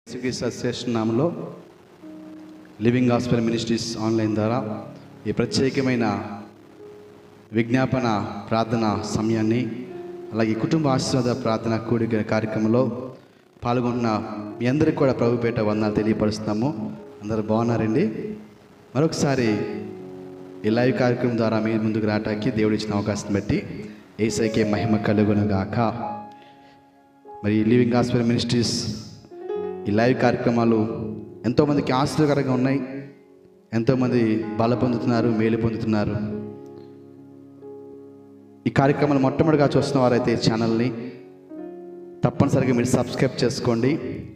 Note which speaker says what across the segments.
Speaker 1: యేసుక్రీస్తు నామములో living Gospel ministries online ద్వారా ఈ ప్రత్యేకమైన విజ్ఞాపన ప్రార్థన సమయాన్ని అలాగే కుటుంబ ఆశీర్వాద ప్రార్థన కూడిక కార్యక్రమంలో పాల్గొన్న మీ అందరికీ కూడా ప్రభుపేట వందనాలు తెలియపరుస్తున్నాము. అందరూ బాగున్నారండి. మరొకసారి ఈ లైవ్ కార్యక్రమం ద్వారా మీ ముందుకు రావడానికి దేవుడు ఇచ్చిన అవకాశం బట్టి యేసయ్యకే మహిమ కలుగునుగాక. మరి లివింగ్ గాస్పెల్ మినిస్ట్రీస్ ఈ లైవ్ కార్యక్రమాలు ఎంతోమందికి ఆశ్చర్యకరంగా ఉన్నాయి. ఎంతోమంది బల పొందుతున్నారు, మేలు పొందుతున్నారు. ఈ కార్యక్రమాలు మొట్టమొదటిగా చూస్తున్న వారైతే ఛానల్ని తప్పనిసరిగా మీరు సబ్స్క్రైబ్ చేసుకోండి,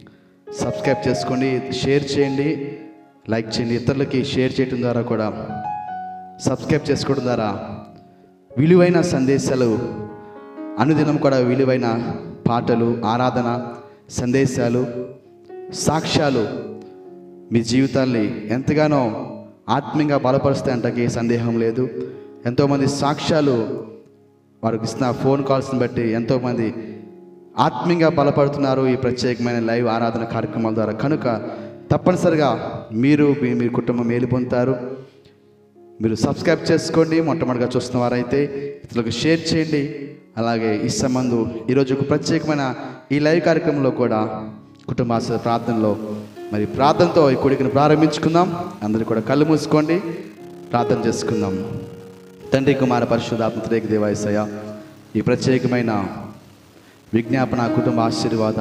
Speaker 1: షేర్ చేయండి, లైక్ చేయండి. ఇతరులకి షేర్ చేయడం ద్వారా కూడా, సబ్స్క్రైబ్ చేసుకోవడం ద్వారా విలువైన సందేశాలు, అనుదినం కూడా విలువైన పాటలు, ఆరాధన సందేశాలు, సాక్ష్యాలు మీ జీవితాన్ని ఎంతగానో ఆత్మీయంగా బలపరుస్తాయి అంటకి సందేహం లేదు. ఎంతోమంది సాక్ష్యాలు వారికి ఇస్తున్న ఫోన్ కాల్స్ని బట్టి ఎంతోమంది ఆత్మీయంగా బలపడుతున్నారు ఈ ప్రత్యేకమైన లైవ్ ఆరాధన కార్యక్రమాల ద్వారా. కనుక తప్పనిసరిగా మీరు మీ కుటుంబం మేలు పొందుతారు. మీరు సబ్స్క్రైబ్ చేసుకోండి. మొట్టమొదటిగా చూస్తున్న వారైతే ఇతరులకు షేర్ చేయండి. అలాగే ఈ సంబంధం ఈరోజు ఒక ప్రత్యేకమైన ఈ లైవ్ కార్యక్రమంలో కూడా కుటుంబ ప్రార్థనలో మరి ప్రార్థనతో ఈ కూడికను ప్రారంభించుకుందాం. అందరూ కూడా కళ్ళు మూసుకోండి, ప్రార్థన చేసుకుందాం. తండ్రి, కుమార, పరిశుద్ధాత్మ త్రియేక దేవ యేసయ్య, ఈ ప్రత్యేకమైన విజ్ఞాపన కుటుంబ ఆశీర్వాద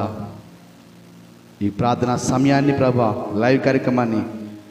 Speaker 1: ఈ ప్రార్థన సమయాన్ని ప్రభా, లైవ్ కార్యక్రమాన్ని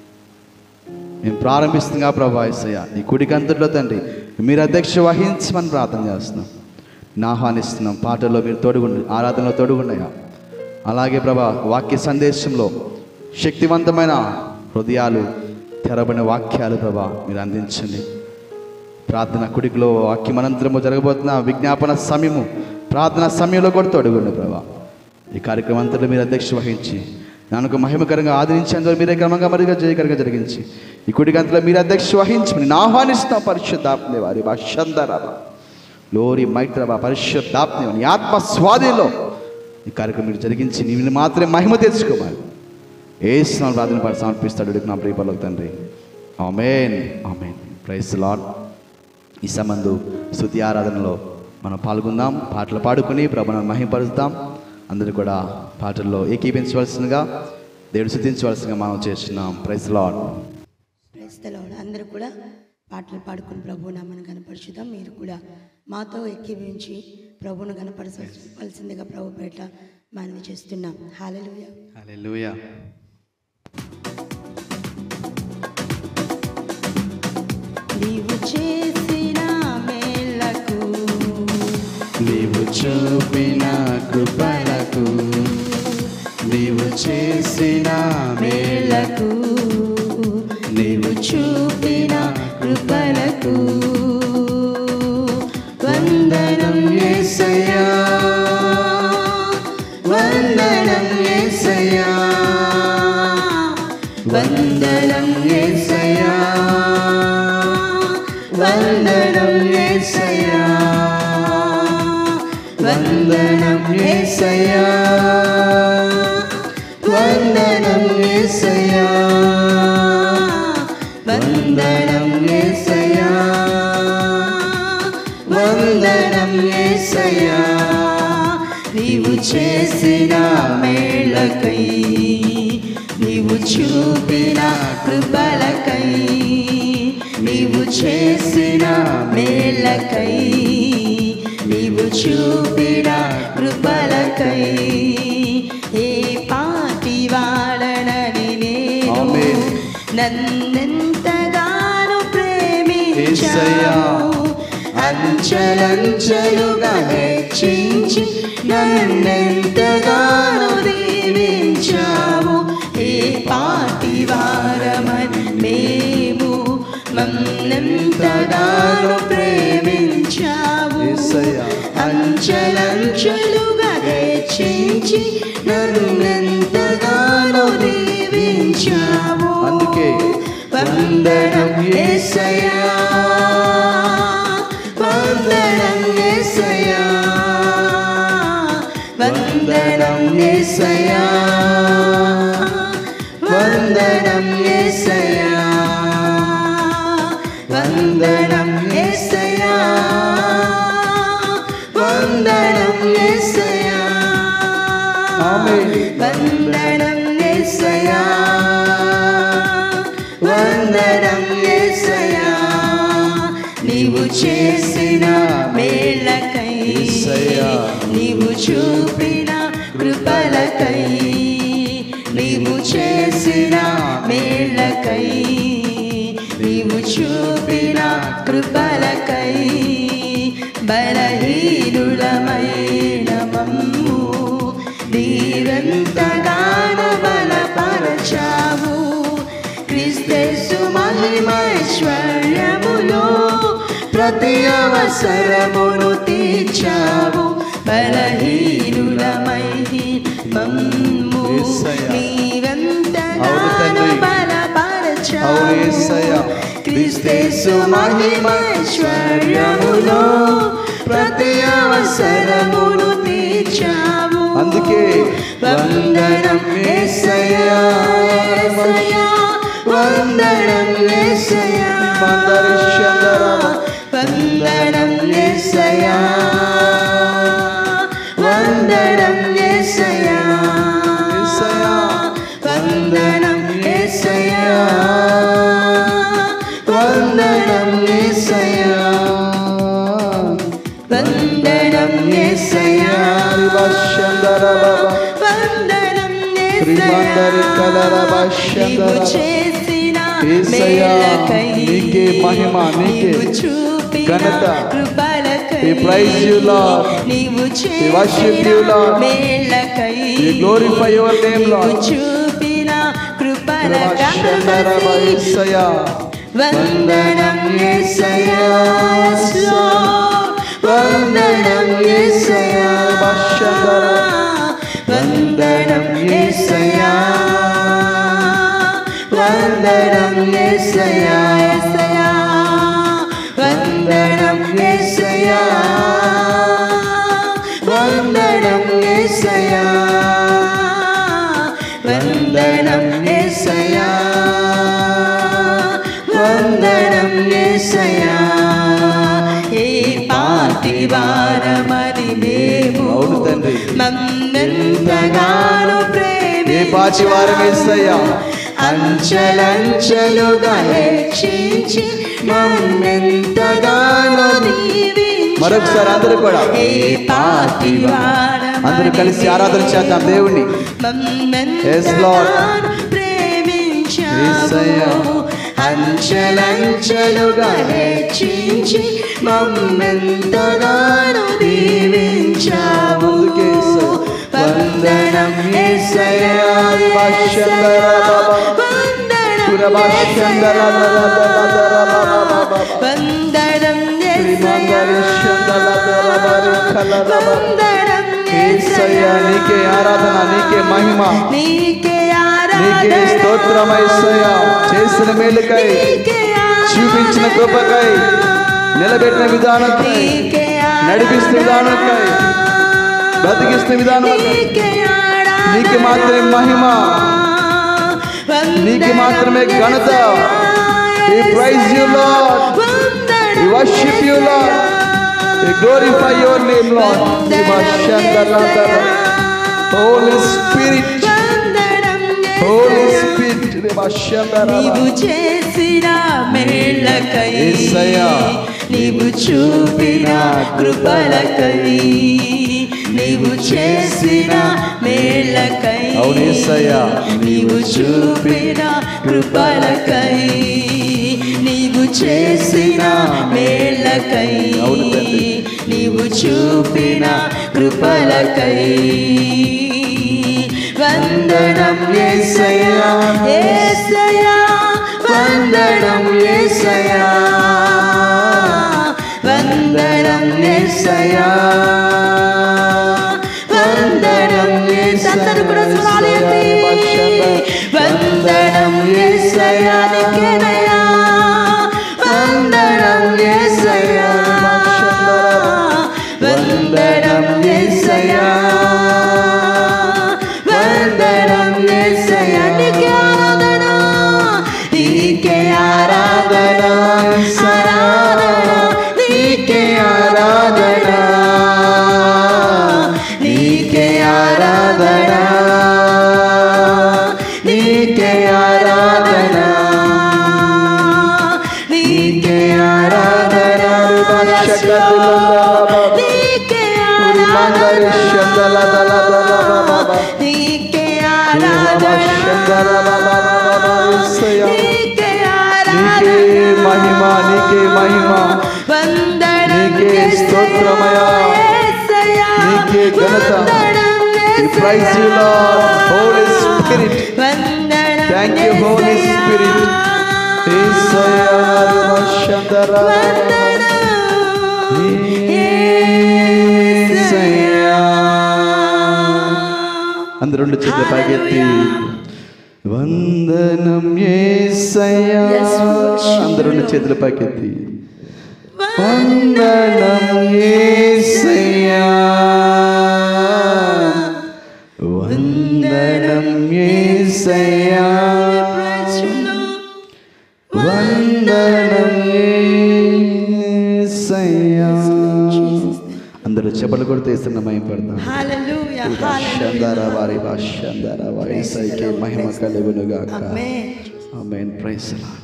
Speaker 1: మేము ప్రారంభిస్తున్నాం ప్రభా యేసయ్య. ఈ కూడిక అంతట్లో తండ్రి మీరు అధ్యక్ష వహించమని ప్రార్థన చేస్తున్నాం, ఆహ్వానిస్తున్నాం. పాటల్లో మీరు తోడుగుండి, ఆరాధనలో తోడుగుండయా. అలాగే ప్రభా, వాక్య సందేశంలో శక్తివంతమైన హృదయాలు, తెరబడిన వాక్యాలు ప్రభా మీరు అందించండి. ప్రార్థన కుడికిలో వాక్యం అనంతరము జరగబోతున్న విజ్ఞాపన సమయము, ప్రార్థన సమయంలో కూడా తోడుగుండి ప్రభా. ఈ కార్యక్రమం అంతలో మీరు అధ్యక్ష వహించి నాకు మహిమకరంగా ఆదరించేందుకు మీరే క్రమంగా మరిగా జయకరంగా జరిగించి ఈ కుడికంతలో మీరు అధ్యక్ష వహించి నేను ఆహ్వానిస్తాం. పరిశుద్ధాత్మ వారి భాషందరాబా లోరి మైత్రబా పరిశుద్ధాత్మ నీ ఆత్మ స్వాధీనంలో ఈ కార్యక్రమం మీరు జరిగించి నేను మాత్రమే మహిమ తెచ్చుకోవాలి. ఏ స్నానం ప్రార్థన పాటు సమర్పిస్తాడు నా ప్రియపరలోక తండ్రి. ఆమేన్, ఆమేన్. Praise the Lord. ఈ సంబంధం స్తుతి ఆరాధనలో మనం పాల్గొందాం, పాటలు పాడుకొని ప్రభువును మహిమపరుస్తాం. అందరూ కూడా పాటల్లో ఏకీపించవలసిందిగా, దేవుడు స్తుతించవలసిందిగా మనం చేస్తున్నాం. Praise the Lord.
Speaker 2: Praise the Lord. అందరూ కూడా పాటలు పాడుకుని ప్రభువు నామమును కనపరుచుదాం. మీరు కూడా మాతో ఏకీభవించి ప్రభువును కనపరచవలసిందిగా ప్రభు పేట మనవి చేస్తున్నాం. హల్లెలూయా,
Speaker 1: హల్లెలూయా.
Speaker 2: నీవు చేసిన మేలకు,
Speaker 1: నీవు చూపిన కృపలకు, నీవు చేసిన మేలకు,
Speaker 2: నీవు చూపిన కృపలకు వందనం యేసయ్యా, వందనం యేసయ్యా, వందనం యేసయ్యా, వందనం యేసయ్యా, వందనం యేసయ్యా, వందనం యేసయ్యా, వందనం యేసయ్యా, వందనం యేసయ్యా. నీవు చేసిన మేళ్ళకై, నీవు చూపిన కృపలకై, నీవు చేసిన మేళ్ళకై, నీవు చూపిన కృపలకై ఏ పాటి వాడనని నేను నన్నెంతగానో ప్రేమించావు, అంచెలంచెలుగా హెచ్చించి నన్నెంతగానో దీవించావు. ఏ పాటి వారమని మేము నన్నెంతగానో ప్రేమించావు, అంచెలంచెలుగా హెచ్చించి నన్నెంతగానో దీవించావు.
Speaker 1: అందుకే
Speaker 2: వందనం యేసయ్యా, వందనం యేసయ్యా, వందనం యేసయ్యా, వందనం యేసయ్యా, వందనం యేసయ్యా, నీవు చేసిన మేళ్ళకై, నీవు చూపిన కృపలకై, నీవు చేసిన మేళ్ళకై, నీవు చూపిన కృపలకై, బలహీనులమైన మమ్ము నీవెంతగానో బలపరచావు. క్రీస్తు మహిమైశ్వర్యములో ప్రతి అవసరమును తీర్చావు. బలహీనులమై మమ్ము నీవెంతగానో బలపరచావు. క్రీస్తు మహిమైశ్వర్యములో ప్రతి అవసరమును తీర్చావు.
Speaker 1: అందుకే
Speaker 2: వందనం యేసయ్యా, యేసయ్యా, వందనం యేసయ్యా, వందనం యేసయ్యా, వందనం యేసయ్యా, వందనం యేసయ్యా, వందనం యేసయ్యా, వందనం యేసయ్యా, వందనం యేసయ్యా, నీవు చేసిన మేళ్ళకై,
Speaker 1: నీకే మహిమ, నీకే ఘనత.
Speaker 2: కృపలకై,
Speaker 1: We praise you, Lord.
Speaker 2: నీవు
Speaker 1: We worship you,
Speaker 2: చేసిన
Speaker 1: Lord.
Speaker 2: మేళ్ళకై,
Speaker 1: We glorify your name,
Speaker 2: నీవు
Speaker 1: Lord.
Speaker 2: చూపిన కృపలకై, వందనం యేసయ్యా, yes Lord, వందనం యేసయ్యా, వందనం యేసయ్యా, వందనం యేసయ్యా, యేసయ్యా, వందనం యేసయ్యా, వందనం యేసయ్యా, వందనం యేసయ్యా, వందనం యేసయ్యా. ఏ పాటి వారమని మేము మమ్మెంతగానో
Speaker 1: పాటి వారం యేసయ్యా,
Speaker 2: అంచెలంచెలుగా హెచ్చించి మమ్మెంతగానో దీవించావు.
Speaker 1: మరొకసారి అందరూ కూడా
Speaker 2: ఏ పాటి వారమని
Speaker 1: అందరూ కలిసి ఆరాధన చేద్దాం దేవుణ్ణి. Yes, Lord.
Speaker 2: ప్రేమించావు, అంచెలంచెలుగా హెచ్చించి మమ్మెంతగానో దీవించావు. వందనం యేసయ్యా, వందనం యేసయ్యా, వందనం యేసయ్యా, వందనం యేసయ్యా,
Speaker 1: నీకే ఆరాధన, నీకే మహిమ,
Speaker 2: నీకే
Speaker 1: నీకే స్తోత్రం యేసయ్యా. చేసిన మేలుకై, చూపించిన కృపకై, నిలబెట్టిన విధానంకై, నడిపిస్తున్న విధానంకై, బ్రతికిస్తున్న విధానంకై, నీకు మాత్రమే మహిమ, నీకు మాత్రమే ఘనత. We praise you, Lord. We worship you, Lord. We glorify your name, Lord. Holy Spirit, Holy Spirit,
Speaker 2: నీవు చేసిన మేళ్ళకై, నీవు చూపిన కృపలకై, నీవు చేసిన మేళ్ళకై, నీవు చూపిన కృపలకై, నీవు చేసిన మేళ్ళకై, నీవు చూపిన కృపలకై, వందనం యేసయ్యా, యేసయ్యా, వందనం యేసయ్యా, వందనం యేసయ్యా, వందనం యేసయ్యా. అందరూ కూడా స్వరాలు ఎత్తి వందనం యేసయ్యా, నీకేనయ్యా, వందనం యేసయ్యా, వందనం యేసయ్యా, వందనం యేసయ్యా, నీకే ఆరాధన, నీకే ఆరాధన, ఆరాధన, నీకే ఆరాధన,
Speaker 1: నీకే మహిమ, నీకే మహిమ, నీకే స్తోత్రమయా, నీకే ఘనత. Praise you Lord, Holy Spirit. Thank you Holy Spirit. అందరూ రెండు చేతులు పైకెత్తి వందనం యేసయ్యా. అందరూ రెండు చేతులు పైకెత్తి వందనం యేసయ్యా, వందనం యేసయ్యా, వందనం యేసయ్యా. అందరూ చెప్పలు కొడుతూ ఇస్తున్న మహిమ పడతాం. వారి యేసయ్యకే మహిమ కలుగునుగాక. ఆమేన్. Praise Lord.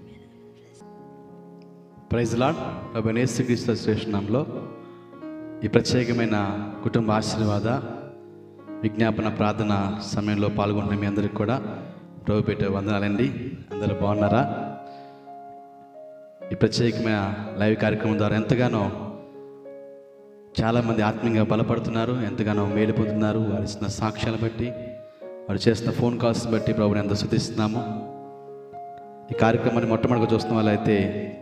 Speaker 1: Praise Lord. ప్రభువైన యేసుక్రీస్తు శ్రేష్ఠ నామములో ఈ ప్రత్యేకమైన కుటుంబ ఆశీర్వాద విజ్ఞాపన ప్రార్థన సమయంలో పాల్గొంటున్న మీ అందరికి కూడా ప్రభు పేట వందనాలండి. అందరూ బాగున్నారా? ఈ ప్రత్యేకమైన లైవ్ కార్యక్రమం ద్వారా ఎంతగానో చాలామంది ఆత్మీయంగా బలపడుతున్నారు, ఎంతగానో మేలు పొందుతున్నారు. వారు ఇస్తున్న సాక్ష్యాలను బట్టి, వారు చేస్తున్న ఫోన్ కాల్స్ని బట్టి ప్రభుని ఎంతో స్తుతిస్తున్నాము. ఈ కార్యక్రమాన్ని మొట్టమొదటిగా చూస్తున్న వాళ్ళైతే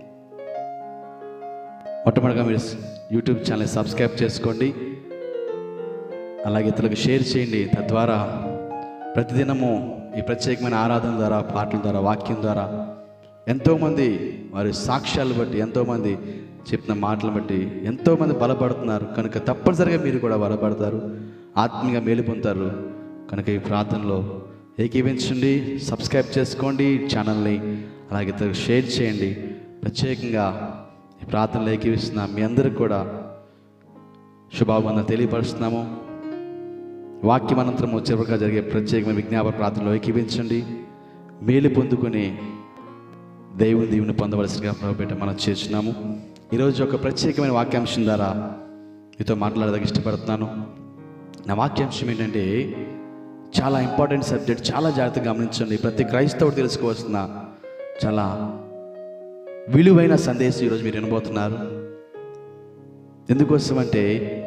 Speaker 1: మొట్టమొదటిగా మీరు యూట్యూబ్ ఛానల్ సబ్స్క్రైబ్ చేసుకోండి, అలాగే ఇతరులకు షేర్ చేయండి. తద్వారా ప్రతిదినము ఈ ప్రత్యేకమైన ఆరాధన ద్వారా, పాటల ద్వారా, వాక్యం ద్వారా ఎంతోమంది వారి సాక్ష్యాలు బట్టి, ఎంతోమంది చెప్పిన మాటలు బట్టి ఎంతోమంది బలపడుతున్నారు. కనుక తప్పనిసరిగా మీరు కూడా బలపడతారు, ఆత్మీయంగా మేలు పొందుతారు. కనుక ఈ ప్రార్థనలో ఏకీవించండి, సబ్స్క్రైబ్ చేసుకోండి ఛానల్ని, అలాగే ఇతరులకు షేర్ చేయండి. ప్రత్యేకంగా ఈ ప్రార్థనలో ఏకీవిస్తున్న మీ అందరికి కూడా శుభాబంధం తెలియపరుస్తున్నాము. వాక్యం అనంతరం చివరిగా జరిగే ప్రత్యేకమైన విజ్ఞాపన ప్రార్థనలో ఏకీవించండి, మేలు పొందుకొని దేవుని దీవుని పొందవలసిగా ప్రభుపేట మనం చేస్తున్నాము. ఈరోజు ఒక ప్రత్యేకమైన వాక్యాంశం ద్వారా మీతో మాట్లాడడానికి ఇష్టపడుతున్నాను. నా వాక్యాంశం ఏంటంటే చాలా ఇంపార్టెంట్ సబ్జెక్ట్, చాలా జాగ్రత్తగా గమనించండి. ప్రతి క్రైస్తవుడు తెలుసుకోవాల్సిన చాలా విలువైన సందేశం ఈరోజు మీరు వినబోతున్నారు. ఎందుకోసం అంటే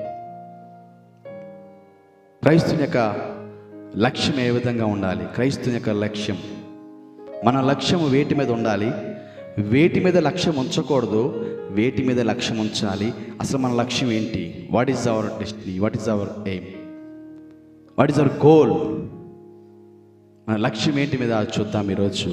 Speaker 1: క్రైస్తవుని యొక్క లక్ష్యం ఏ విధంగా ఉండాలి, క్రైస్తవుని యొక్క లక్ష్యం, మన లక్ష్యం వేటి మీద ఉండాలి, వేటి మీద లక్ష్యం ఉంచకూడదు, వేటి మీద లక్ష్యం ఉంచాలి. అసలు మన లక్ష్యం ఏంటి? What is our destiny, what is our aim, what is our goal? మన లక్ష్యం ఏంటి మీద చూద్దాం ఈరోజు.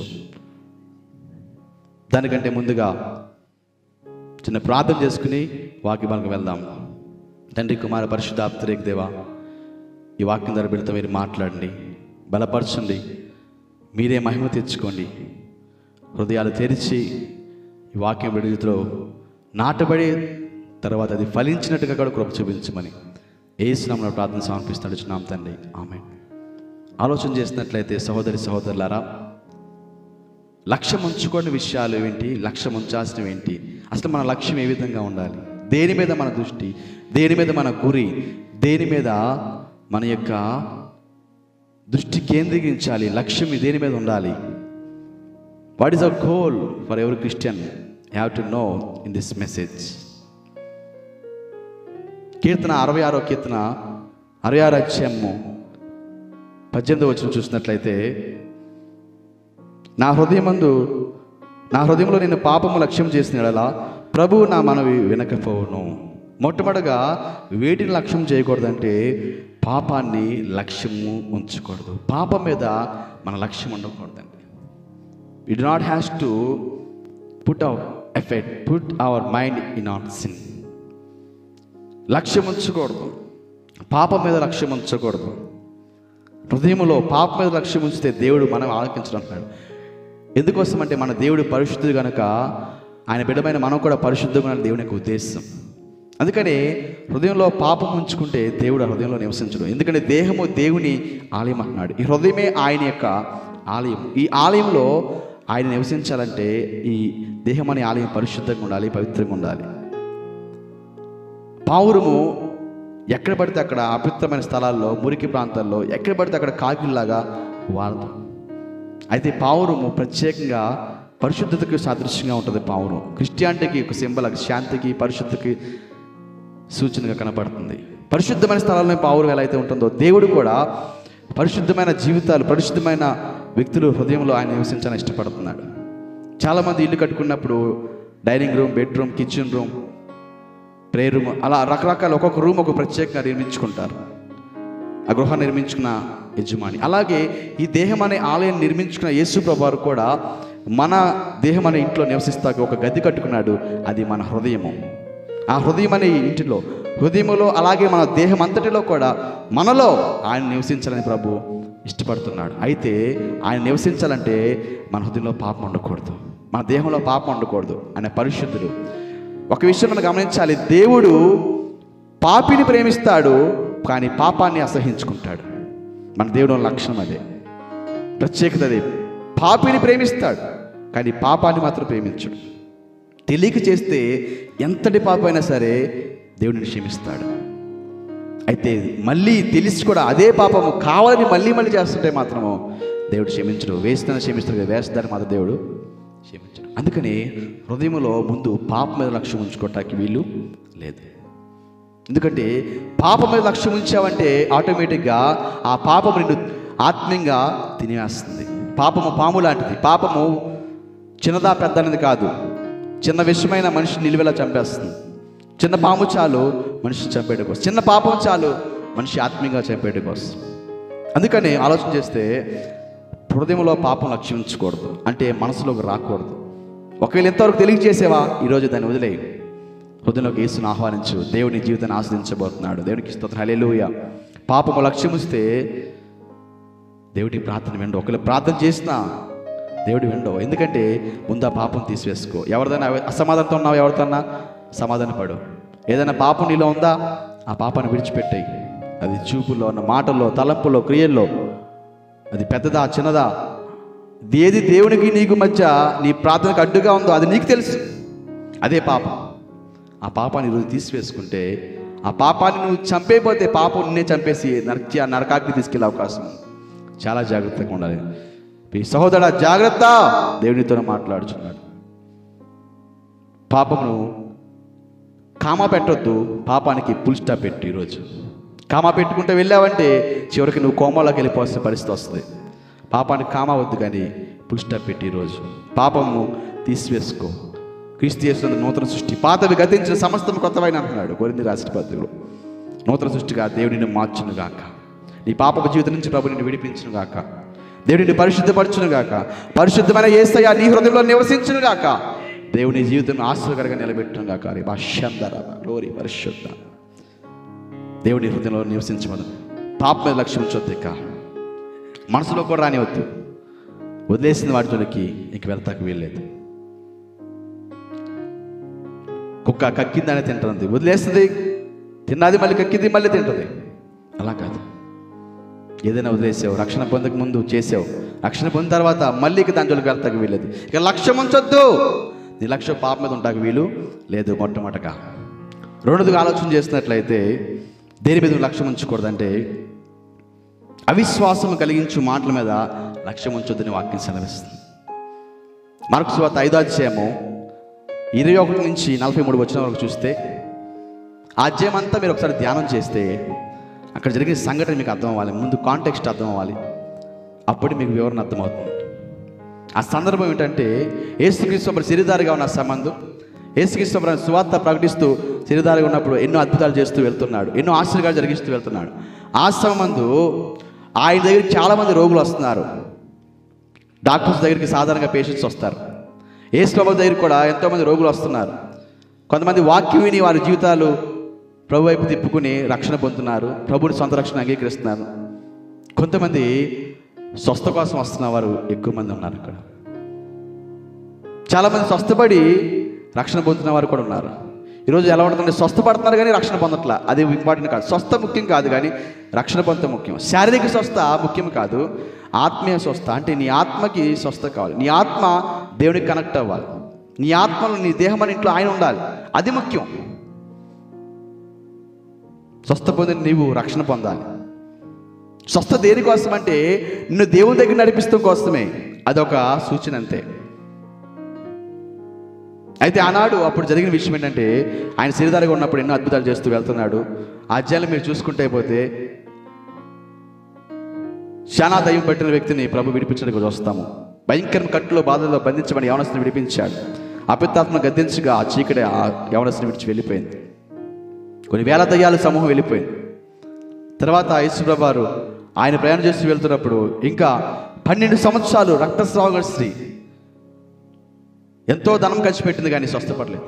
Speaker 1: దానికంటే ముందుగా చిన్న ప్రార్థన చేసుకుని వాక్యానికి వెళ్దాం. తండ్రి, కుమార, పరిశుద్ధాత్మత్రియేక దేవా, ఈ వాక్యం ద్వారా బిడ్డతో మీరు మాట్లాడండి, బలపరచండి, మీరే మహిమ తెచ్చుకోండి. హృదయాలు తెరిచి ఈ వాక్యం విడుదలలో నాటబడి తర్వాత అది ఫలించినట్టుగా కూడా కృప చూపించమని యేసు నామములో ప్రార్థన సమర్పిస్తున్నాం తండ్రి. ఆమేన్. ఆలోచన చేసినట్లయితే సహోదరి సహోదరులారా, లక్ష్యం ఉంచుకోని విషయాలు ఏంటి, లక్ష్యం ఉంచాల్సినవి ఏంటి, అసలు మన లక్ష్యం ఏ విధంగా ఉండాలి, దేని మీద మన దృష్టి, దేని మీద మన గురి, దేని మీద మన యొక్క దృష్టి కేంద్రీకరించాలి, లక్ష్యం దేని మీద ఉండాలి? What is our goal for every Christian? You have to know in this message. కీర్తన 66వ కీర్తన 66 అధ్యాయము 18వ వచనం చూసినట్లయితే, నా హృదయంలో నేను పాపము లక్ష్యం చేసిన యెడల ప్రభువు నా మనవి వినకపోవును. మొట్టమొదటిగా వేటిని లక్ష్యం చేయకూడదంటే పాపాన్ని లక్ష్యము ఉంచకూడదు. పాపం మీద మన లక్ష్యం ఉండకూడదండి. We do not have to put our effort, put our mind in on sin. లక్ష్యం ఉంచకూడదు, పాపం మీద లక్ష్యం ఉంచకూడదు. హృదయంలో పాపం మీద లక్ష్యం ఉంచితే దేవుడు మనం ఆలకించడం అంటున్నాడు. ఎందుకోసం అంటే మన దేవుడు పరిశుద్ధుడు కనుక ఆయన బిడ్డమైన మనం కూడా పరిశుద్ధంగా ఉన్న దేవుని యొక్క ఉద్దేశం. అందుకని హృదయంలో పాపం ఉంచుకుంటే దేవుడు ఆ హృదయంలో నివసించడు. ఎందుకంటే దేహము దేవుని ఆలయం అంటున్నాడు. ఈ హృదయమే ఆయన యొక్క ఆలయం. ఈ ఆలయంలో ఆయన నివసించాలంటే ఈ దేహం అనే ఆలయం పరిశుద్ధంగా ఉండాలి, పవిత్రంగా ఉండాలి. పావురము ఎక్కడ పడితే అక్కడ అపవిత్రమైన స్థలాల్లో, మురికి ప్రాంతాల్లో ఎక్కడ పడితే అక్కడ కాకిల్లాగా వాడదు. అయితే పావురము ప్రత్యేకంగా పరిశుద్ధతకు సాదృశ్యంగా ఉంటుంది. పావురం క్రిస్టియానిటీకి ఒక సింబల్, శాంతికి పరిశుద్ధకి సూచనగా కనపడుతుంది. పరిశుద్ధమైన స్థలాల్లో పావురం ఎలా అయితే ఉంటుందో, దేవుడు కూడా పరిశుద్ధమైన జీవితాలు, పరిశుద్ధమైన వ్యక్తులు హృదయంలో ఆయన నివసించాలని ఇష్టపడుతున్నాడు. చాలామంది ఇల్లు కట్టుకున్నప్పుడు dining room, bedroom, kitchen room, prayer room, అలా రకరకాల ఒక్కొక్క రూమ్ ఒక ప్రత్యేకంగా నిర్మించుకుంటారు ఆ గృహాన్ని నిర్మించుకున్న యజమాని. అలాగే ఈ దేహం అనే ఆలయం నిర్మించుకున్న యేసు ప్రభువారు కూడా మన దేహం అనే ఇంట్లో నివసిస్తాక ఒక గది కట్టుకున్నాడు. అది మన హృదయము. ఆ హృదయం అనే ఇంటిలో, హృదయంలో, అలాగే మన దేహం అంతటిలో కూడా మనలో ఆయన నివసించాలని ప్రభు ఇష్టపడుతున్నాడు. అయితే ఆయన నివసించాలంటే మన హృదయంలో పాపం ఉండకూడదు, మన దేహంలో పాపం ఉండకూడదు. ఆయన పరిశుద్ధుడు. ఒక విషయం మనం గమనించాలి, దేవుడు పాపిని ప్రేమిస్తాడు కానీ పాపాన్ని అసహించుకుంటాడు. మన దేవుడు లక్షణం అదే, ప్రత్యేకత అదే. పాపిని ప్రేమిస్తాడు కానీ పాపాన్ని మాత్రం ప్రేమించడు. తెలియక చేస్తే ఎంతటి పాపం అయినా సరే దేవుడిని క్షమిస్తాడు. అయితే మళ్ళీ తెలిసి కూడా అదే పాపము కావాలని మళ్ళీ మళ్ళీ చేస్తుంటే మాత్రము దేవుడు క్షమించడు. వేస్తాను క్షమిస్తాడు, వేస్తాను మాత్రం దేవుడు క్షమించడు. అందుకని హృదయంలో ముందు పాపం మీద లక్ష్యం ఉంచుకోవటానికి వీలు లేదు. ఎందుకంటే పాపం మీద లక్ష్యం ఉంచావంటే ఆటోమేటిక్గా ఆ పాపము నిన్ను ఆత్మీయంగా తినేస్తుంది. పాపము పాము లాంటిది. పాపము చిన్నదా పెద్ద అనేది కాదు. చిన్న విషయమైన మనిషి నిలువెలా చంపేస్తుంది. చిన్న పాము చాలు మనిషిని చంపేయడం కోసం, చిన్న పాపం చాలు మనిషి ఆత్మీయంగా చంపేయడం కోసం. అందుకని ఆలోచన చేస్తే హృదయంలో పాపం లక్ష్యం ఉంచకూడదు, అంటే మనసులోకి రాకూడదు. ఒకవేళ ఎంతవరకు తెలియజేసేవా, ఈరోజు దాన్ని వదిలేయి, హృదయంలోకి యేసుని ఆహ్వానించు. దేవుని జీవితాన్ని ఆస్వాదించబోతున్నాడు. దేవునికి స్తోత్రం, హల్లెలూయా. పాపము లక్ష్యం ఇస్తే దేవుడికి ప్రార్థన విండు. ఒకవేళ ప్రార్థన చేసినా దేవుడు విండవు. ఎందుకంటే ముందు ఆ పాపం తీసివేసుకో. ఎవరిదైనా అసమాధానంతో ఉన్నావు, ఎవరితోన్నా సమాధాన పడు. ఏదైనా పాపం నీలో ఉందా, ఆ పాపాన్ని విడిచిపెట్టాయి. అది చూపులో, మాటల్లో, తలంపులో, క్రియల్లో, అది పెద్దదా చిన్నదా, ఏది దేవునికి నీకు మధ్య నీ ప్రార్థనకు అడ్డుగా ఉందో అది నీకు తెలుసు, అదే పాపం. ఆ పాపాన్ని ఈరోజు తీసివేసుకుంటే, ఆ పాపాన్ని నువ్వు చంపేపోతే పాపం నిన్నే చంపేసి నరకాగ్ని తీసుకెళ్ళే అవకాశం. చాలా జాగ్రత్తగా ఉండాలి. ఈ సహోదరా జాగ్రత్త, దేవునితో మాట్లాడుచున్నాడు. పాపమును కామా పెట్టొద్దు, పాపానికి ఫుల్ స్టాప్ పెట్టు. ఈరోజు కామా పెట్టుకుంటే వెళ్ళావంటే చివరికి నువ్వు కోమాలోకి వెళ్ళిపోవాల్సిన పరిస్థితి వస్తుంది. పాపానికి కామా వద్దు కానీ ఫుల్ స్టాప్ పెట్టి ఈరోజు పాపము తీసివేసుకో. క్రీస్తు యేసు నూతన సృష్టి, పాతవి గతించిన సమస్తం కొత్తవైన అంటున్నాడు కొరింథీ రాసిన పత్రికలో. నూతన సృష్టిగా దేవుడిని మార్చును గాక. నీ పాపపు జీవితం నుంచి ప్రభు నిన్ను విడిపించును గాక. దేవుడిని పరిశుద్ధపరచును గాక. పరిశుద్ధమైన యేసయ్య నీ హృదయంలో నివసించును గాక. దేవుని జీవితం ఆశ్చర్యకరంగా నిలబెట్టును గాక. లోరి పరిశుద్ధ దేవుని హృదయంలో నివసించమను. పాపం మీద లక్ష్యం ఉంచొద్దు, ఇక మనసులో కూడా రానివద్దు. వదిలేసిన వాటిలోకి ఇంక వెళ్తాకు వీల్లేదు. కుక్క కక్కిందని తింటుంది, వదిలేస్తుంది, తిన్నది మళ్ళీ కక్కింది, మళ్ళీ తింటుంది. అలా కాదు. ఏదైనా వదిలేసావు, రక్షణ పొందక ముందు చేసావు, రక్షణ పొందిన తర్వాత మళ్ళీ ఇక దాంట్లోకి వెళ్తాకు వీల్లేదు. ఇక లక్ష్యం ఉంచొద్దు. నీ లక్ష్యం పాపం మీద ఉంటాకు వీలు లేదు. మొట్టమొదటగా రెండోదిగా ఆలోచన చేసినట్లయితే దేని మీద లక్ష్యం ఉంచకూడదంటే అవిశ్వాసం కలిగించు మాటల మీద లక్ష్యం ఉంచొద్దని వాక్యం సెలవిస్తుంది. మార్కు సువార్త 5వ అధ్యాయము 21 నుంచి 43 వచనం వరకు చూస్తే, ఆ అధ్యాయం అంతా మీరు ఒకసారి ధ్యానం చేస్తే అక్కడ జరిగిన సంఘటన మీకు అర్థం అవ్వాలి. ముందు కాంటెక్స్ట్ అర్థం అవ్వాలి, అప్పుడు మీకు వివరణ అర్థమవుతుంది. ఆ సందర్భం ఏంటంటే, యేసుక్రీస్తు శరీరధారిగా ఉన్న సంబంధం, యేసుక్రీస్తు సువార్త ప్రకటిస్తూ శరీరధారిగా ఉన్నప్పుడు ఎన్నో అద్భుతాలు చేస్తూ వెళ్తున్నాడు, ఎన్నో ఆశ్చర్యాలు జరిగిస్తూ వెళ్తున్నాడు. ఆ సంబంధం ఆయన దగ్గరికి చాలామంది రోగులు వస్తున్నారు. డాక్టర్స్ దగ్గరికి సాధారణంగా పేషెంట్స్ వస్తారు. యేసు ప్రభు దగ్గరికి కూడా ఎంతోమంది రోగులు వస్తున్నారు. కొంతమంది వాక్యం విని వారి జీవితాలు ప్రభు వైపు తిప్పుకుని రక్షణ పొందుతున్నారు, ప్రభుని సొంత రక్షణ అంగీకరిస్తున్నారు. కొంతమంది స్వస్థ కోసం వస్తున్న వారు ఎక్కువ మంది ఉన్నారు. ఇక్కడ చాలామంది స్వస్థపడి రక్షణ పొందుతున్న వారు కూడా ఉన్నారు. ఈరోజు ఎలా ఉంటుందంటే, స్వస్థపడుతున్నారు కానీ రక్షణ పొందట్లా. అది ఇంపార్టెంట్ కాదు. స్వస్థ ముఖ్యం కాదు కానీ రక్షణ పొందడం ముఖ్యం. శారీరక స్వస్థ ముఖ్యం కాదు, ఆత్మీయ స్వస్థ. అంటే నీ ఆత్మకి స్వస్థ కావాలి, నీ ఆత్మ దేవునికి కనెక్ట్ అవ్వాలి, నీ ఆత్మలో నీ దేహం అని ఇంట్లో ఆయన ఉండాలి, అది ముఖ్యం. స్వస్థ పొందిన నీవు రక్షణ పొందాలి. స్వస్థత దేనికోసం అంటే నిన్ను దేవుని దగ్గర నడిపిస్తూ కోసమే. అదొక సూచన అంతే. అయితే ఆనాడు అప్పుడు జరిగిన విషయం ఏంటంటే, ఆయన శరీరధారిగా ఉన్నప్పుడు ఎన్నో అద్భుతాలు చేస్తూ వెళ్తున్నాడు. ఆ అధ్యాయాలు మీరు చూసుకుంటే అయిపోతే శానా దయ్యం పట్టిన వ్యక్తిని ప్రభు విడిపించడానికి వస్తాము. భయంకర కట్టులో బాధల్లో బంధించబడి యవనస్తుని విడిపించాడు. అపిత్తాత్మ గద్దించగా ఆ చీకటి ఆ యవనస్తుని విడిచి వెళ్ళిపోయింది. కొన్ని వేల దయ్యాల సమూహం వెళ్ళిపోయింది. తర్వాత యేసుప్రభు వారు ఆయన ప్రయాణం చేస్తూ వెళ్తున్నప్పుడు ఇంకా 12 సంవత్సరాలు రక్తస్రావ స్త్రీ ఎంతో ధనం ఖర్చు పెట్టింది కానీ స్వస్థపడలేదు.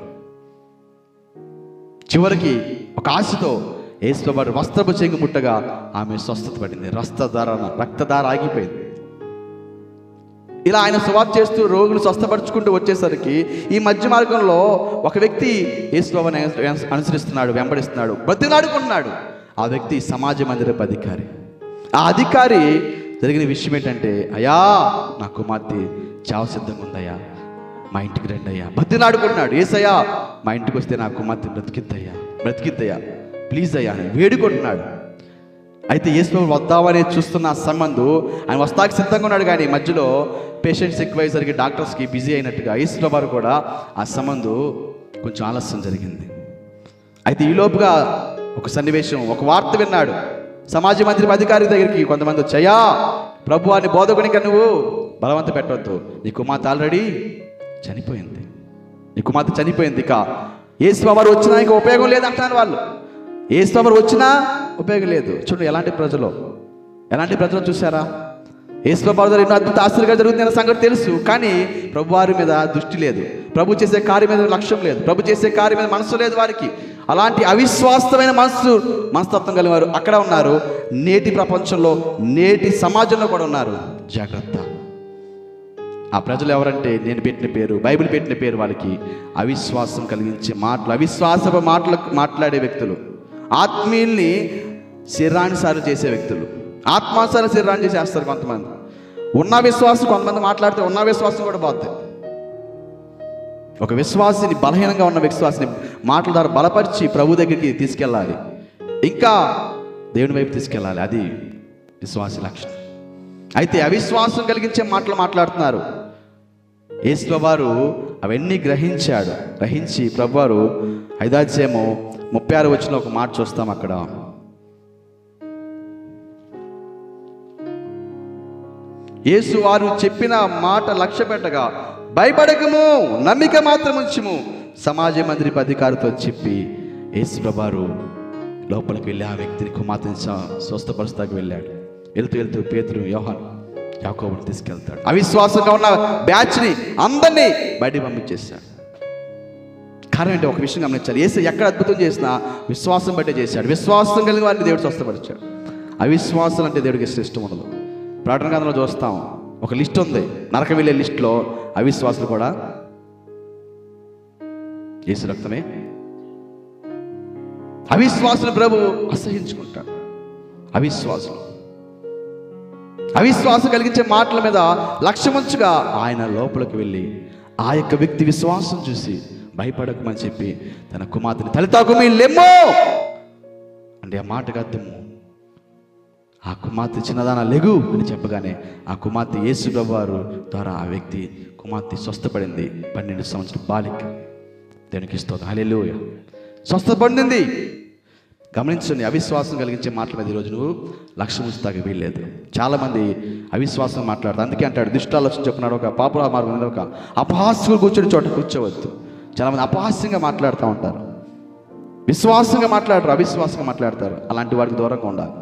Speaker 1: చివరికి ఒక ఆశతో యేసుప్రభు వారు వస్త్రపు చెంగు ముట్టగా ఆమె స్వస్థత పడింది. రక్తధార ఆగిపోయింది. ఇలా ఆయన సువార్త చేస్తూ రోగులు స్వస్థపరుచుకుంటూ వచ్చేసరికి ఈ మధ్య మార్గంలో ఒక వ్యక్తి యేసుప్రభుని అనుసరిస్తున్నాడు, వెంబడిస్తున్నాడు, బ్రతిలాడుకుంటున్నాడు. ఆ వ్యక్తి సమాజ మందిరపు అధికారి. ఆ అధికారి జరిగిన విషయం ఏంటంటే, అయ్యా నా కుమార్తె చావు సిద్ధంగా ఉందయ్యా, మా ఇంటికి రండి అయ్యా. బ్రతిలాడుకుంటున్నాడు. ఏసయ్యా మా ఇంటికి వస్తే నా కుమార్తె బ్రతికిద్దయ్యా ప్లీజ్ అయ్యా అని వేడుకుంటున్నాడు. అయితే యేసుప్రభు వద్దామని చూస్తున్న సంబంధం ఆయన వస్తాకి సిద్ధంగా ఉన్నాడు. కానీ మధ్యలో పేషెంట్స్ ఎక్కువయ్యేసరికి డాక్టర్స్కి బిజీ అయినట్టుగా యేసుప్రభు వారు కూడా ఆ సంబంధం కొంచెం ఆలస్యం జరిగింది. అయితే ఈలోపుగా ఒక సన్నివేశం, ఒక వార్త విన్నాడు. సమాజ మందిరపు అధికారి దగ్గరికి కొంతమంది వచ్చాయా, ప్రభు అని బోధకునిక నువ్వు బలవంత పెట్టవద్దు, నీ కుమార్తె ఆల్రెడీ చనిపోయింది, ఇక యేసుప్రభు వారు వచ్చినా ఇంకా ఉపయోగం లేదంటారు వాళ్ళు. యేసుప్రభు వారు వచ్చినా ఉపయోగం లేదు. చూడండి ఎలాంటి ప్రజలు చూసారా? యేసుప్రభు వారి దగ్గర ఎన్నో అద్భుత ఆశ్చర్యంగా జరుగుతున్న సంగతి తెలుసు, కానీ ప్రభు వారి మీద దృష్టి లేదు, ప్రభు చేసే కార్యం మీద లక్ష్యం లేదు, ప్రభు చేసే కార్యం మీద మనసు లేదు వారికి. అలాంటి అవిశ్వాసమైన మనస్తత్వం కలిగిన వారు అక్కడ ఉన్నారు. నేటి ప్రపంచంలో, నేటి సమాజంలో కూడా ఉన్నారు. జాగ్రత్త. ఆ ప్రజలు ఎవరంటే, నేను పెట్టిన పేరు, బైబిల్ పెట్టిన పేరు వాళ్ళకి అవిశ్వాసం కలిగించే మాటలు, అవిశ్వాసపు మాటలు మాట్లాడే వ్యక్తులు, ఆత్మీయుల్ని శరీరానుసారం చేసే వ్యక్తులు, ఆత్మానుసారం శరీరాన్ని చేస్తారు కొంతమంది. ఉన్న విశ్వాసం కొంతమంది మాట్లాడితే ఉన్న విశ్వాసం కూడా పోతుంది. ఒక విశ్వాసిని, బలహీనంగా ఉన్న విశ్వాసిని మాటల ద్వారా బలపరిచి ప్రభు దగ్గరికి తీసుకెళ్ళాలి, ఇంకా దేవుని వైపు తీసుకెళ్ళాలి. అది విశ్వాసి లక్షణం. అయితే అవిశ్వాసం కలిగించే మాటలు మాట్లాడుతున్నారు. యేసుప్రభు వారు అవన్నీ గ్రహించి ప్రభువారు 5వ అధ్యాయము 36వ వచనంలో ఒక మాట చూస్తాం. అక్కడ యేసు వారు చెప్పిన మాట లక్ష్య పెట్టగా, భయపడకము, నమ్మిక మాత్రం ఉంచుము, సమాజ మందిరపు అధికారితో చెప్పి యేసుప్రభు వారు లోపలికి వెళ్ళి ఆ వ్యక్తిని, కుమార్తెని స్వస్థపరుస్తాకి వెళ్ళాడు. వెళ్తూ పేతురు, యోహాను, యాకోబుని తీసుకెళ్తాడు. అవిశ్వాసంగా ఉన్న బ్యాచ్ని అందరినీ బయటికి పంపించేశాడు. కారణం ఏంటి? ఒక విషయం గమనించాలి. యేసు ఎక్కడ అద్భుతం చేసినా విశ్వాసం బట్టే చేశాడు. విశ్వాసం కలిగిన వారిని దేవుడు స్వస్థపరిచాడు. అవిశ్వాసం అంటే దేవుడికి ఇష్టం ఉండదు. ప్రకటన గ్రంథంలో చూస్తాం, ఒక లిస్ట్ ఉంది, నరకం వెళ్ళే లిస్టులో అవిశ్వాసులు కూడా యేసు రక్తమే. అవిశ్వాసులు ప్రభు అసహించుకుంటాడు. అవిశ్వాసం కలిగించే మాటల మీద లక్ష్యముంచగా ఆయన లోపలికి వెళ్ళి ఆ యొక్క వ్యక్తి విశ్వాసం చూసి భయపడకమని చెప్పి తన కుమార్తెని తలితాకుమి లెమ్మో అంటే ఆ మాటకు అర్థము, ఆ కుమార్తె చిన్నదాన లెగు అని చెప్పగానే ఆ కుమార్తె యేసుప్రభు వారు ద్వారా ఆ వ్యక్తి కుమార్తె స్వస్థపడింది. 12 సంవత్సరాల బాలిక. దేవునికి స్తోత్రం, హల్లెలూయా. స్వస్థపడింది. గమనించండి, అవిశ్వాసం కలిగించే మాటల మీద ఈరోజు నువ్వు లక్ష్యం ఉంచుతాకి వీల్లేదు. చాలామంది అవిశ్వాసం మాట్లాడతారు. అందుకే అంటాడు, దుష్టాలోచన చెప్పున్నాడు, ఒక పాపుల మార్గం మీద ఒక అపహాస్యులు కూర్చొని చోట కూర్చోవద్దు. చాలామంది అపహాస్యంగా మాట్లాడుతూ ఉంటారు, విశ్వాసంగా మాట్లాడరు, అవిశ్వాసంగా మాట్లాడతారు. అలాంటి వారికి దూరంగా ఉండాలి.